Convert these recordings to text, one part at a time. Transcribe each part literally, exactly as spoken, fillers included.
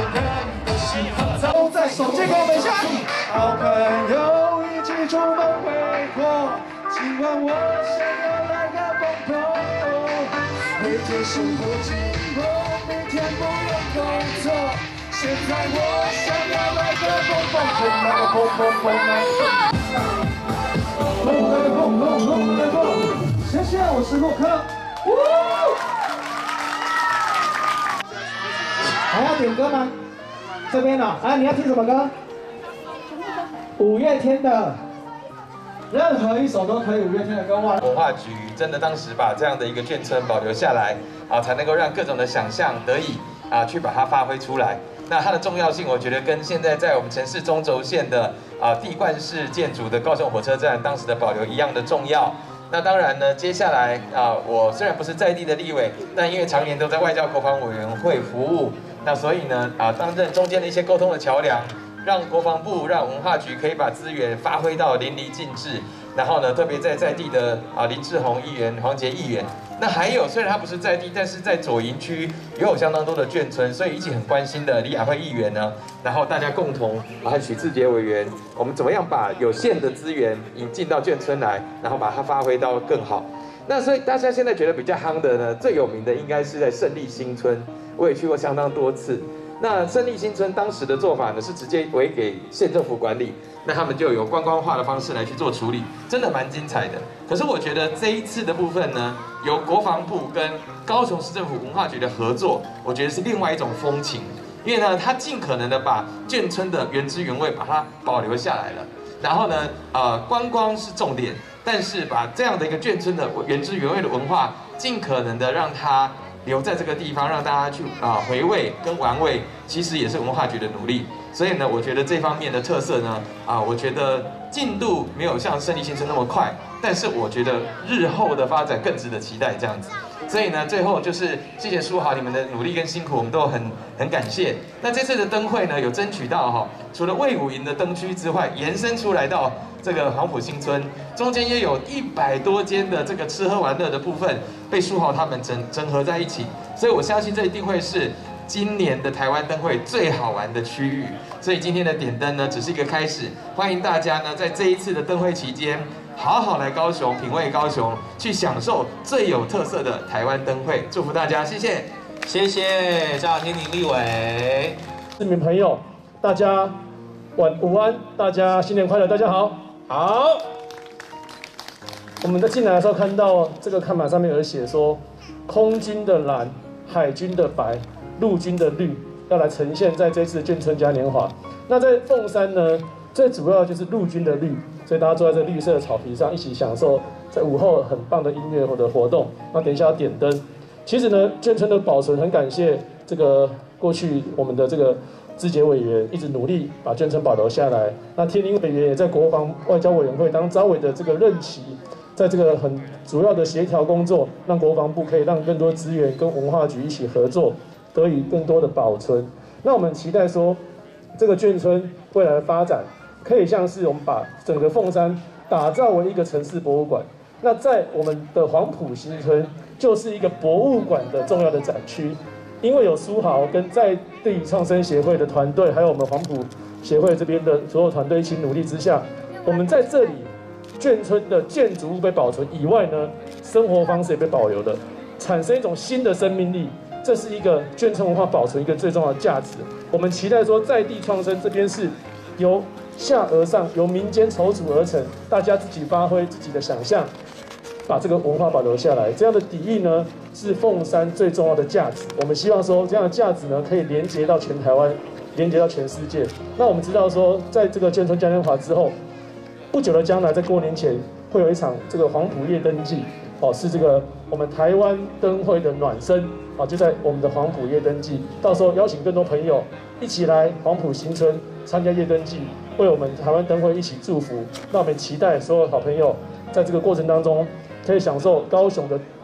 都在手机给我们一下。好朋友一起出门挥霍，今晚我想要来个蹦蹦。每天生活紧迫，每天不用工作。现在我想要来个蹦蹦蹦，来个蹦蹦蹦，来个蹦蹦蹦，来个蹦蹦。谢谢，我是洛克。还要点歌吗？这边呢？啊，你要听什么歌？五月天的，任何一首都可以。五月天的歌哇！ 文化局真的当时把这样的一个眷村保留下来啊，才能够让各种的想象得以啊去把它发挥出来。那它的重要性，我觉得跟现在在我们城市中轴线的啊地冠式建筑的高雄火车站当时的保留一样的重要。那当然呢，接下来啊，我虽然不是在地的立委，但因为常年都在外交国防委员会服务，那所以呢啊，担任中间的一些沟通的桥梁，让国防部、让文化局可以把资源发挥到淋漓尽致。然后呢，特别在在地的啊林志宏议员、黄杰议员，那还有虽然他不是在地，但是在左营区也有相当多的眷村，所以一起很关心的李雅慧议员呢，然后大家共同和许志杰委员，我们怎么样把有限的资源引进到眷村来，然后把它发挥到更好。那所以大家现在觉得比较夯的呢，最有名的应该是在胜利新村，我也去过相当多次。那胜利新村当时的做法呢，是直接委给县政府管理，那他们就有观光化的方式来去做处理，真的蛮精彩的。可是我觉得这一次的部分呢，由国防部跟高雄市政府文化局的合作，我觉得是另外一种风情，因为呢，它尽可能的把眷村的原汁原味把它保留下来了。然后呢，呃，观光是重点，但是把这样的一个眷村的原汁原味的文化，尽可能的让它留在这个地方，让大家去啊、呃、回味跟玩味，其实也是文化局的努力。所以呢，我觉得这方面的特色呢，啊、呃，我觉得进度没有像胜利新村那么快，但是我觉得日后的发展更值得期待这样子。所以呢，最后就是谢谢书豪你们的努力跟辛苦，我们都很很感谢。那这次的灯会呢，有争取到哈，除了卫武营的灯区之外，延伸出来到这个黄埔新村，中间也有一百多间的这个吃喝玩乐的部分被书豪他们整整合在一起，所以我相信这一定会是今年的台湾灯会最好玩的区域。所以今天的点灯呢，只是一个开始，欢迎大家呢在这一次的灯会期间，好好来高雄，品味高雄，去享受最有特色的台湾灯会。祝福大家，谢谢， 谢谢赵天林立委， 市民朋友，大家晚午安，大家新年快乐，大家好，好。我们在进来的时候看到这个看板上面有写说，空军的蓝，海军的白，陆军的绿，要来呈现在这次的眷村嘉年华。那在凤山呢，最主要就是陆军的绿，所以大家坐在这绿色的草皮上，一起享受在午后很棒的音乐或者活动。那等一下要点灯。其实呢，眷村的保存很感谢这个过去我们的这个志杰委员一直努力把眷村保留下来。那天林委员也在国防外交委员会当召委的这个任期，在这个很主要的协调工作，让国防部可以让更多资源跟文化局一起合作，得以更多的保存。那我们期待说，这个眷村未来的发展，可以像是我们把整个凤山打造为一个城市博物馆。那在我们的黄埔新村，就是一个博物馆的重要的展区。因为有书豪跟在地创生协会的团队，还有我们黄埔协会这边的所有团队一起努力之下，我们在这里眷村的建筑物被保存以外呢，生活方式也被保留了，产生一种新的生命力。这是一个眷村文化保存一个最重要的价值。我们期待说，在地创生这边是由下而上，由民间筹组而成，大家自己发挥自己的想象，把这个文化保留下来。这样的底蕴呢，是凤山最重要的价值。我们希望说，这样的价值呢，可以连接到全台湾，连接到全世界。那我们知道说，在这个眷村嘉年华之后，不久的将来，在过年前会有一场这个黄埔夜灯祭，哦，是这个我们台湾灯会的暖身，啊，就在我们的黄埔夜灯祭。到时候邀请更多朋友一起来黄埔新村参加夜灯祭，为我们台湾灯会一起祝福。那我们期待所有好朋友在这个过程当中，可以享受高雄的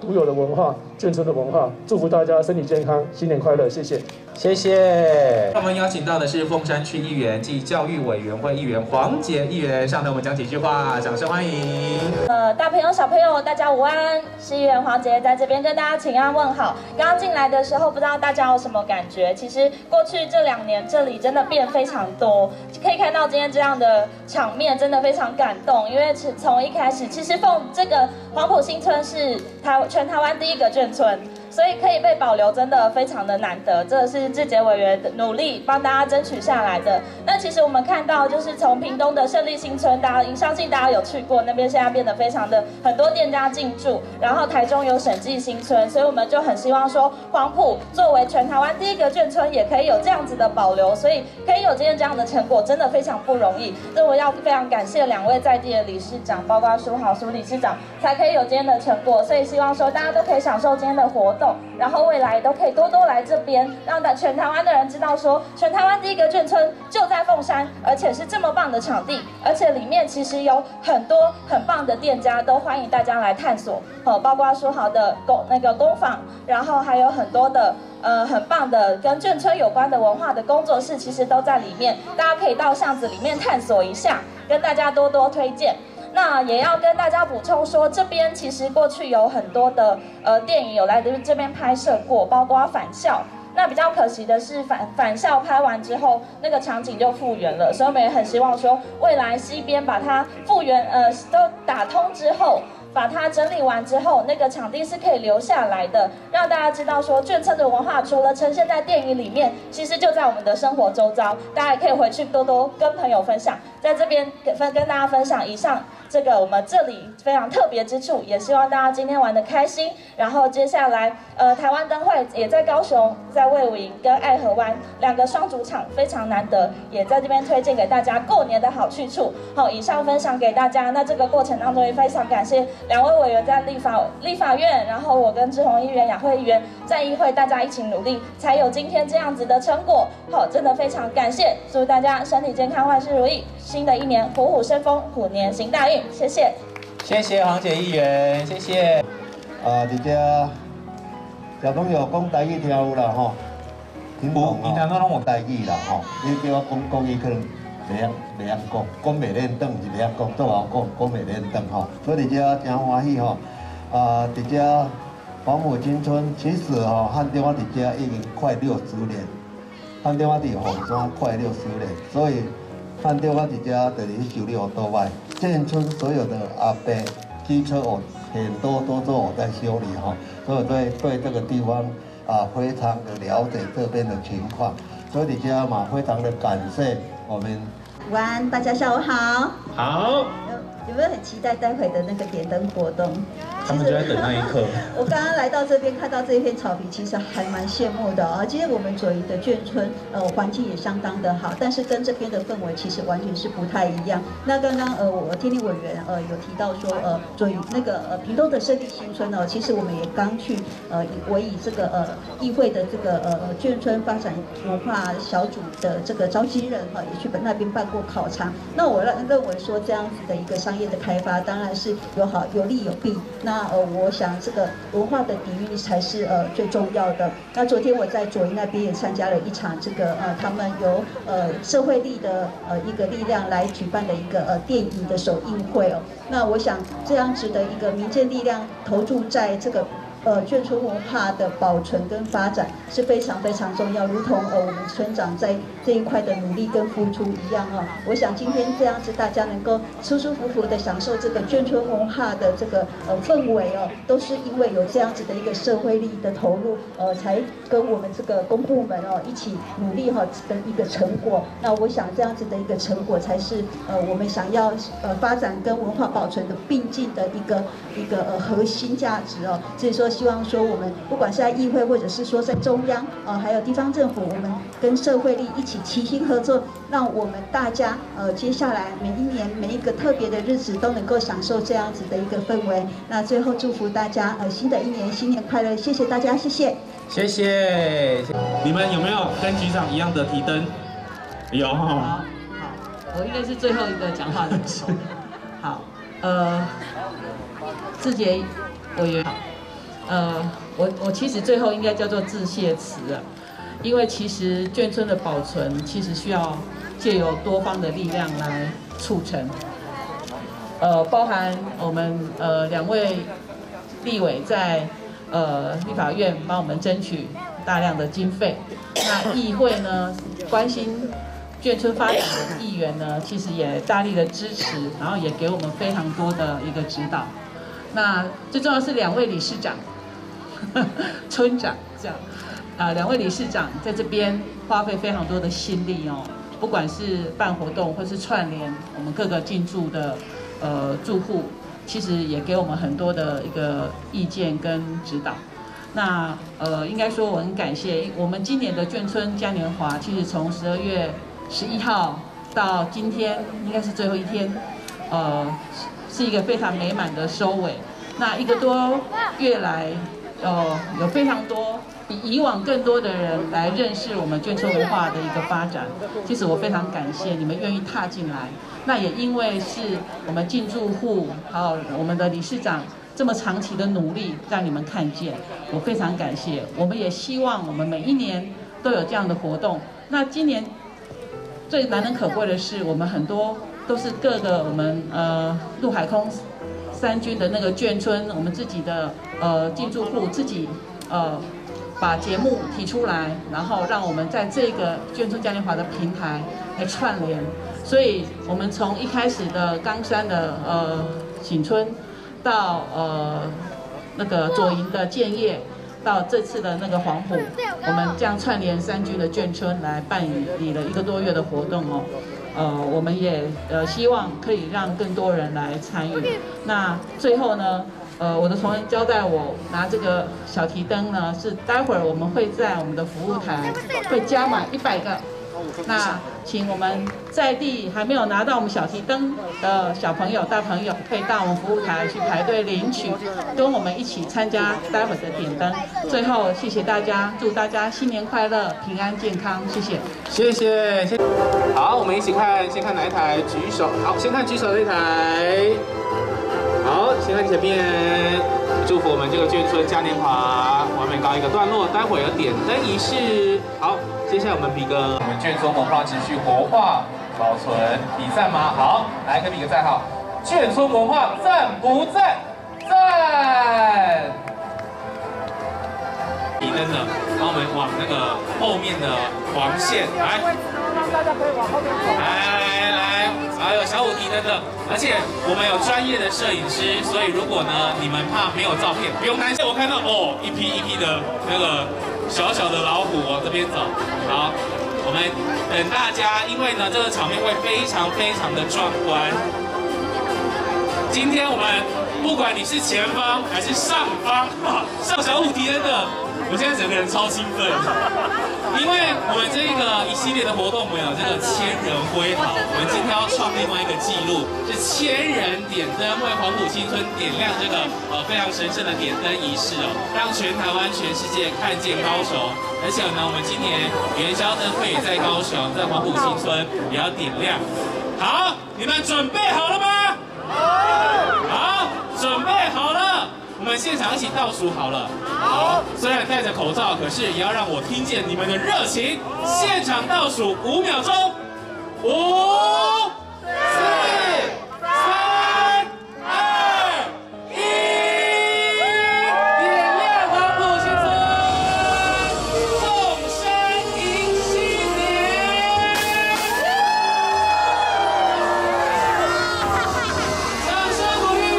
独有的文化，眷村的文化。祝福大家身体健康，新年快乐，谢谢。 谢谢。我们邀请到的是凤山区议员暨教育委员会议员黄杰议员上台，我们讲几句话，掌声欢迎。 呃，大朋友小朋友，大家午安，是议员黄杰在这边跟大家请安问好。刚刚进来的时候，不知道大家有什么感觉？其实过去这两年，这里真的变非常多，可以看到今天这样的场面，真的非常感动。因为从一开始，其实凤这个黄埔新村是台全台湾第一个眷村。所以可以被保留，真的非常的难得，这是志杰委员的努力帮大家争取下来的。那其实我们看到，就是从屏东的胜利新村，大家相信大家有去过，那边现在变得非常的很多店家进驻。然后台中有审计新村，所以我们就很希望说，黄埔作为全台湾第一个眷村，也可以有这样子的保留，所以可以有今天这样的成果，真的非常不容易。所以我要非常感谢两位在地的理事长，包括苏豪苏理事长，才可以有今天的成果。所以希望说大家都可以享受今天的活动。然后未来都可以多多来这边，让全台湾的人知道说，全台湾第一个眷村就在凤山，而且是这么棒的场地，而且里面其实有很多很棒的店家，都欢迎大家来探索。呃，包括说好的工那个工坊，然后还有很多的呃很棒的跟眷村有关的文化的工作室，其实都在里面，大家可以到巷子里面探索一下，跟大家多多推荐。那也要跟大家补充说，这边其实过去有很多的呃电影有来这边拍摄过，包括返校。那比较可惜的是返返校拍完之后，那个场景就复原了，所以我们也很希望说，未来西边把它复原呃都打通之后。把它整理完之后，那个场地是可以留下来的，让大家知道说眷村的文化除了呈现在电影里面，其实就在我们的生活周遭，大家也可以回去多多跟朋友分享。在这边跟跟大家分享以上这个我们这里非常特别之处，也希望大家今天玩得开心。然后接下来，呃，台湾灯会也在高雄，在卫武营跟爱河湾两个双主场非常难得，也在这边推荐给大家过年的好去处。好，以上分享给大家。那这个过程当中也非常感谢两位委员在立法立法院，然后我跟志宏议员、雅慧议员在议会，大家一起努力，才有今天这样子的成果。好，真的非常感谢，祝大家身体健康，万事如意。新的一年虎虎生风，虎年行大运。谢谢， 谢谢黄姐议员，谢谢。 啊，伫遮小朋友讲台语听有啦吼，听懂哦，听拢有台语啦吼，你叫我讲国语可能袂晓袂晓讲，讲袂练转是袂晓讲，做好讲讲袂练转吼，所以伫遮真欢喜吼。啊，伫遮黄埔新村其实吼，汉中我伫遮已经快六十年，汉中我伫凤山快六十年，所以。汉中我伫遮就是去修理奥多麦，眷村所有的阿伯机车我很多都做我在修理哈，所以对对这个地方啊非常的了解这边的情况，所以伫遮嘛非常的感谢我们。 午安，大家下午好。 好。 有有没有很期待待会的那个点灯活动？ 他们就在等那一刻。 我刚刚来到这边，看到这一片草皮，其实还蛮羡慕的啊。今天我们左营的眷村，呃，环境也相当的好，但是跟这边的氛围其实完全是不太一样。那刚刚呃，我听听委员呃有提到说，呃，左营那个呃屏东的胜利新村呢，其实我们也刚去呃，我以这个呃议会的这个呃眷村发展文化小组的这个召集人哈、呃，也去那边办过考察。那我认认为说这样子的一个商业的开发，当然是有好有利有弊。那呃，我想这个文化的底蕴才是呃最重要的。那昨天我在左营那边也参加了一场这个呃，他们由呃社会力的呃一个力量来举办的一个呃电影的首映会哦。那我想这样子的一个民间力量投注在这个。呃，眷村文化的保存跟发展是非常非常重要，如同呃我们村长在这一块的努力跟付出一样啊。我想今天这样子，大家能够舒舒服服的享受这个眷村文化的这个呃氛围哦，都是因为有这样子的一个社会力的投入，呃，才跟我们这个公部门哦一起努力哈的一个成果。那我想这样子的一个成果，才是呃我们想要呃发展跟文化保存的并进的一个一个呃核心价值哦。所以说。希望说我们不管是在议会，或者是说在中央啊、呃，还有地方政府，我们跟社会力一起齐心合作，让我们大家呃接下来每一年每一个特别的日子都能够享受这样子的一个氛围。那最后祝福大家呃新的一年新年快乐，谢谢大家，谢谢。 谢谢。你们有没有跟局长一样的提灯？有。好，好， 我应该是最后一个讲话的时候。好，呃，志杰委员好。 呃，我我其实最后应该叫做致谢词啊，因为其实眷村的保存其实需要借由多方的力量来促成，呃，包含我们呃两位立委在呃立法院帮我们争取大量的经费，那议会呢关心眷村发展的议员呢，其实也大力的支持，然后也给我们非常多的一个指导。那最重要是两位理事长、村长这样，啊、呃，两位理事长在这边花费非常多的心力哦，不管是办活动或是串联我们各个进驻的呃住户，其实也给我们很多的一个意见跟指导。那呃，应该说我很感谢我们今年的眷村嘉年华，其实从十二月十一号到今天，应该是最后一天，呃，是一个非常美满的收尾。那一个多月来，呃，有非常多比以往更多的人来认识我们眷村文化的一个发展。其实我非常感谢你们愿意踏进来。那也因为是我们进驻户还有我们的理事长这么长期的努力，让你们看见，我非常感谢。我们也希望我们每一年都有这样的活动。那今年最难能可贵的是，我们很多都是各个我们呃陆海空三军的那个眷村，我们自己的呃进驻户自己呃把节目提出来，然后让我们在这个眷村嘉年华的平台来串联。所以我们从一开始的冈山的呃醒春，到呃那个左营的建业，到这次的那个黄埔，我们这样串联三军的眷村来办理了一个多月的活动哦。呃，我们也呃希望可以让更多人来参与。那最后呢，呃，我的同仁交代我拿这个小提灯呢，是待会儿我们会在我们的服务台会加满一百个。那请我们在地还没有拿到我们小提灯的小朋友、大朋友，可以到我们服务台去排队领取，跟我们一起参加待会的点灯。最后，谢谢大家，祝大家新年快乐、平安健康，谢谢。 谢谢，谢谢。好，我们一起看，先看哪一台？举手。好，先看举手那台。好，先看前面。祝福我们这个眷村嘉年华完美告一个段落，待会有点灯仪式。好。接下来我们比个，我们眷村文化持续活化保存，比赞吗？好，来给比个赞哈。眷村文化赞不赞？赞。提灯的，然后我们往那个后面的黄线来， 让大家可以往后面走。 来来来，还有小五提灯的，而且我们有专业的摄影师，所以如果呢你们怕没有照片，不用担心。我看到哦，一批一批的那个。小小的老虎往这边走，好，我们等大家，因为呢这个场面会非常非常的壮观。今天我们不管你是前方还是上方，上小虎提灯的，我现在整个人超兴奋，因为我们这个一系列的活动，我们有这个千人挥毫，我们今天要创另外一个纪录，是千人点灯为黄埔新村点亮这个呃非常神圣的点灯仪式哦，让全台湾、全世界看见高雄。而且呢，我们今年元宵灯会也在高雄，在黄埔新村也要点亮。好，你们准备好了吗？好，准备好了。我们现场一起倒数好了。好，虽然戴着口罩，可是也要让我听见你们的热情。现场倒数五秒钟，五、四、三、二、一，点亮黄埔新村，凤山迎新年。掌声鼓励！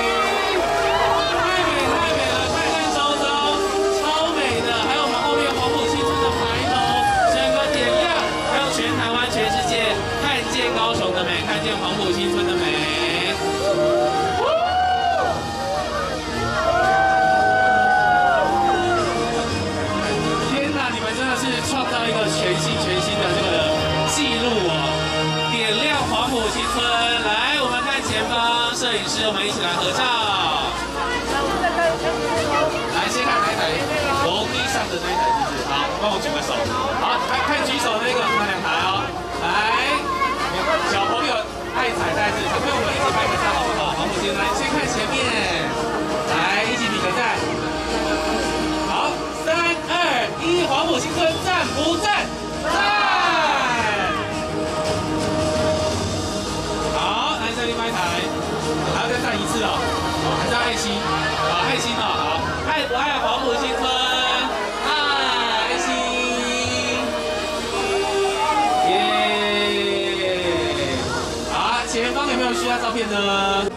黄埔新村的美，天哪！你们真的是创造一个全新、全新的这个记录哦！点亮黄埔新村，来，我们看前方，摄影师，我们一起来合照。来，先看哪一台？楼梯上的那一台是不是？好，帮我举个手。好，来看举手的那个，看两台哦。来，小朋友。爱彩带子，小朋友们一起拍个照好不好？黄埔新村，来先看前面，来一起比个赞。 需要照片呢？